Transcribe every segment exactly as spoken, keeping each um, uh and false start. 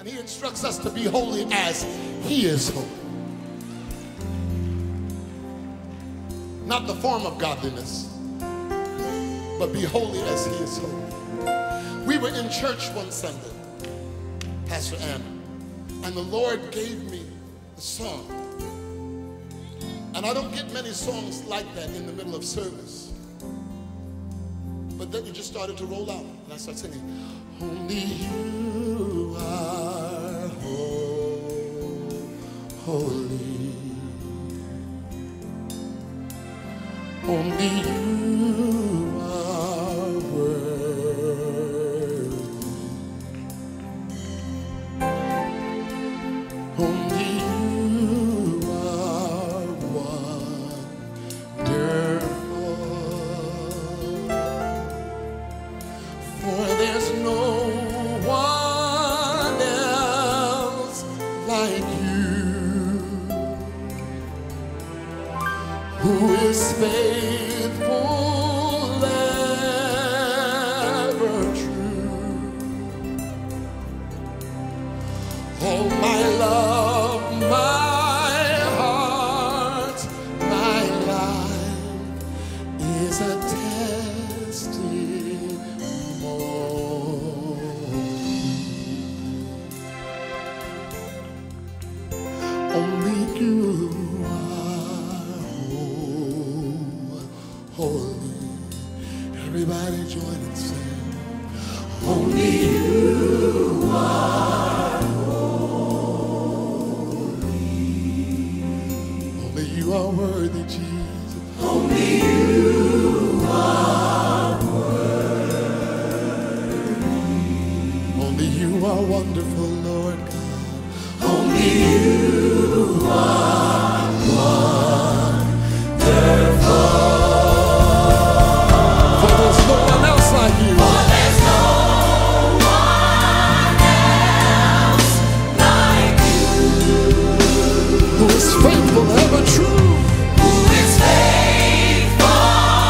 And he instructs us to be holy as he is holy. Not the form of godliness, but be holy as he is holy. We were in church one Sunday, Pastor Anna, and the Lord gave me a song. And I don't get many songs like that in the middle of service. But then it just started to roll out, and I started singing, only you are holy. Only you are worthy. Only you are wonderful. For there's no one else like you, who is faithful, ever true. Oh, my love, my heart, my life is a testimony. Only you holy. Everybody join and sing. Only you are holy. Only you are worthy, Jesus. Only you are worthy. Only you are wonderful, Lord God. Only you are wonderful. Faithful, ever true. Who is faithful,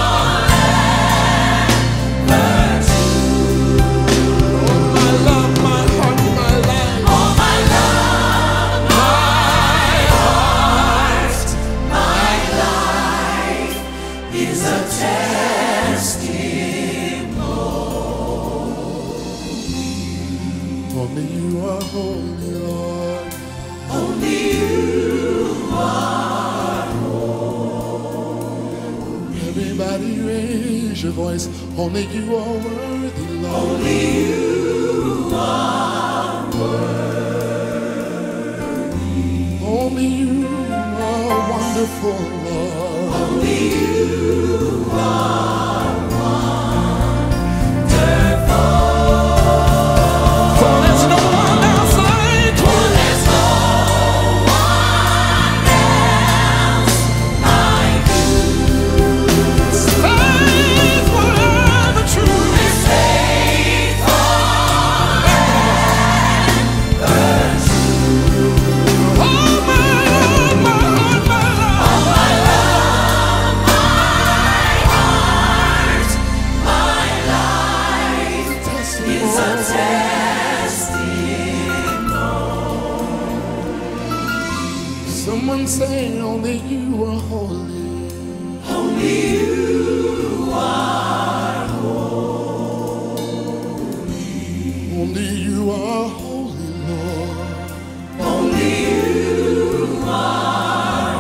ever true. Oh, my love, my heart, my life. Oh, my love, my heart, my life is a testimony. Only you are holy, Lord. Only you are holy. Everybody raise your voice. Only you are worthy, Lord. Only you are worthy. Only you are wonderful, Lord. Only you are wonderful. For there's no one else like you. Someone say, only you are holy. Only you are holy. Only you are holy, Lord. Only you are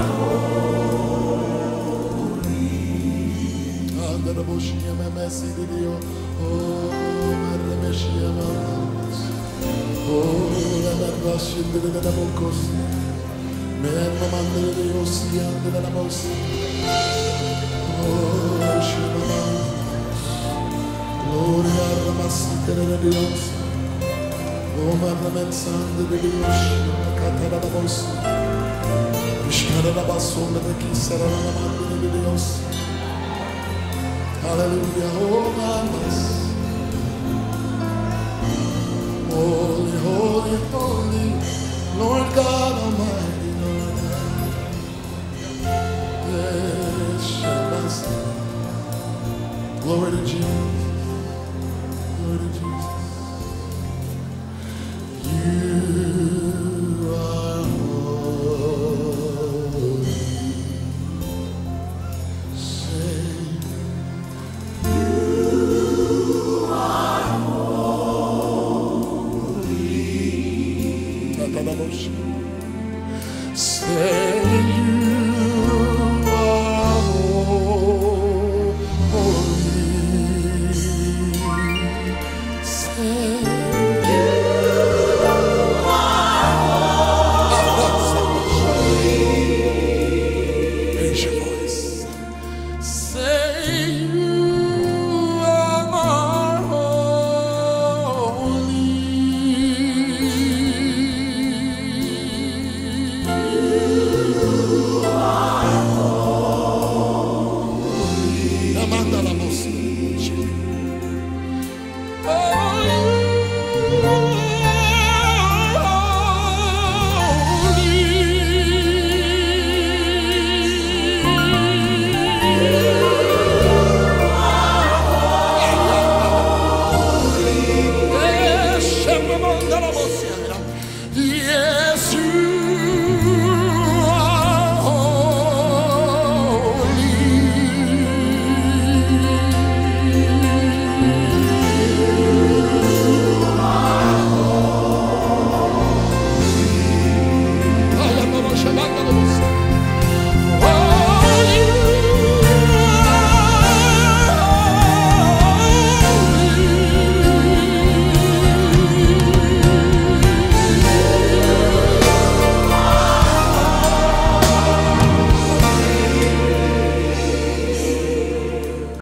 holy. Under the bush, you may messy video. Oh, the machine. Oh, the Russian did it at the Bocos. Man, Mamma, the ocean, the Lamos. Oh, Shimama. Gloria, the Master, the Dios. Oh, Mamma, San, the Dios, Catarabos. Sharabason, the Kisara, the Dios. Hallelujah, oh, Mamas. Holy, holy, holy, Lord God Almighty. Glory to Jesus. Glory to Jesus. You Say you are holy. Say you are holy. Raise your voice. Say you are holy. Yeah.